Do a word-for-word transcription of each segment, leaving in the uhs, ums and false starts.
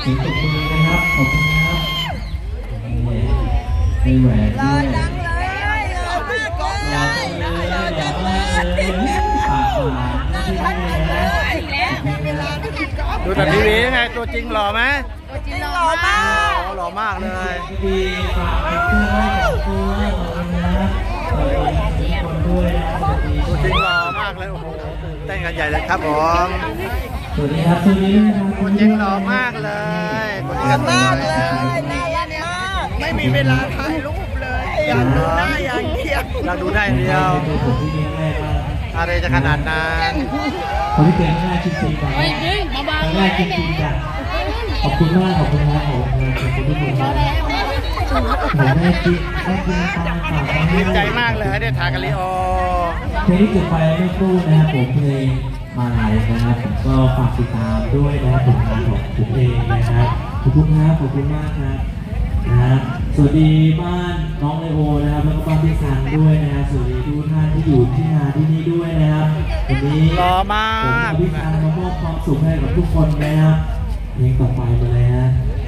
สียงปรบมือนะครับขอบคุณครับไม่แหวนด้วยรอจังเลยรอมากรอเลยรอจังเลยปากหวานที่นี่นะดูแต่ทีวีไงตัวจริงหล่อไหมตัวจริงหล่อมากหล่อมากเลยดีฝากเป็นเพื่อนให้กับตัวขอบคุณนะขอบคุณทุกคนด้วยนะตัวจริงหล่อมากเลยโอ้โหเต้นกันใหญ่เลยครับผมสวัสดีครับสวัสดีครับตัวจริงหล่อมากเลยหล่อมากเลยน่ารักมากไม่มีเวลาถ่ายรูปเลยอยากดูหน้าอย่างเดียวอยากดูได้เดียวอะไรจะขนาดนั้นคนที่เก่งแรกจริงๆกันแรกจริงๆกันขอบคุณมากขอบคุณมากขอบคุณขอบคุณทุกคนผมได้คิดได้คิดตามฝากดีใจมากเลยได้ถ่ายกับลีโอเพลงที่จบไปไม่พูดนะครับผมเพลงมาลายนะครับผมก็ฝากติดตามด้วยนะครับผลงานของผมเองนะครับขอบคุณครับขอบคุณมากครับนะสวัสดีบ้านน้องเลโอนะครับแล้วก็บ้านพี่ซันด้วยนะครับสวัสดีทุกท่านที่อยู่ที่งานที่นี่ด้วยนะครับวันนี้หล่อมากผมกับพี่ซันมามอบความสุขให้กับทุกคนนะครับเพลงต่อไปมาเลยฮะ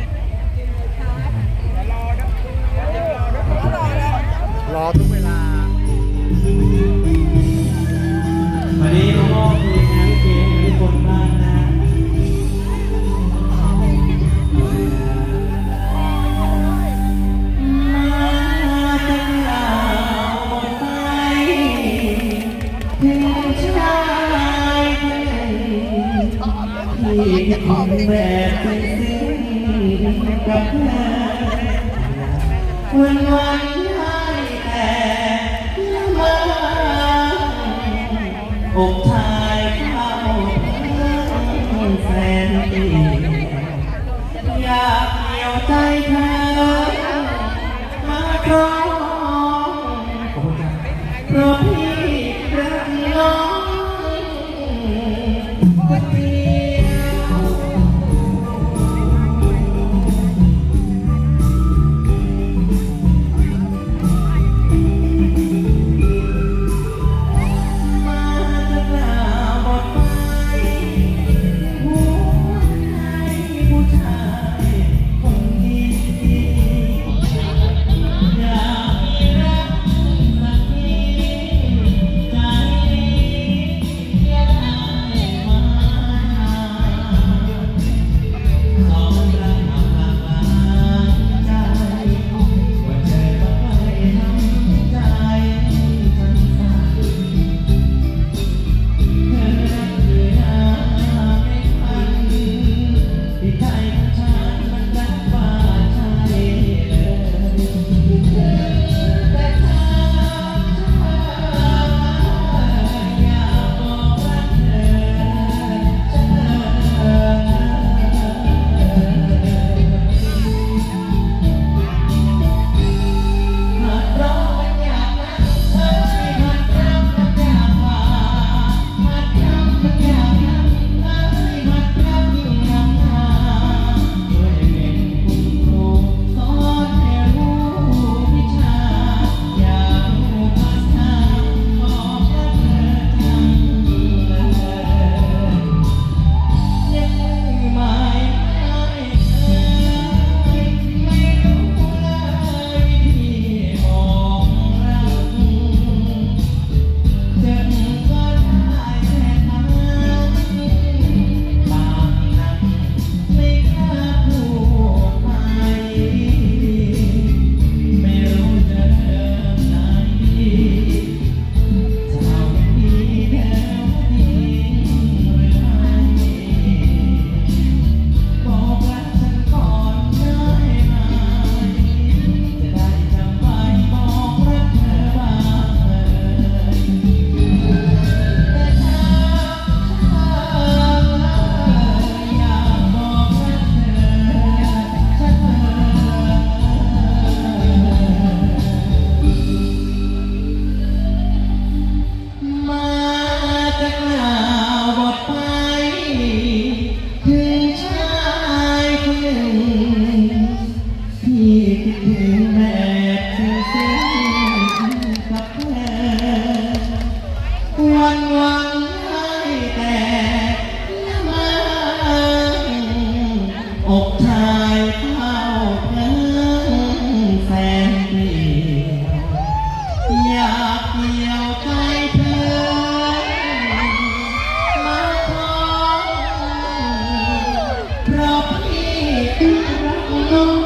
รอทุกเวลาวันนี้มามอบเพลงงานเพลงให้ทุกคนบ้างนะที่คงแบบเป็นสิ่งกับเธอวันวันให้แต่ละมาอกชายเข้าแฟนตีอยากเหนี่ยวใจเธอมาครองเพราะพี่รักน้องอกชายเข้าเพลิงแสนเดียวอยากเกี่ยวใจเธอมาครองเพราะพี่รักน้อง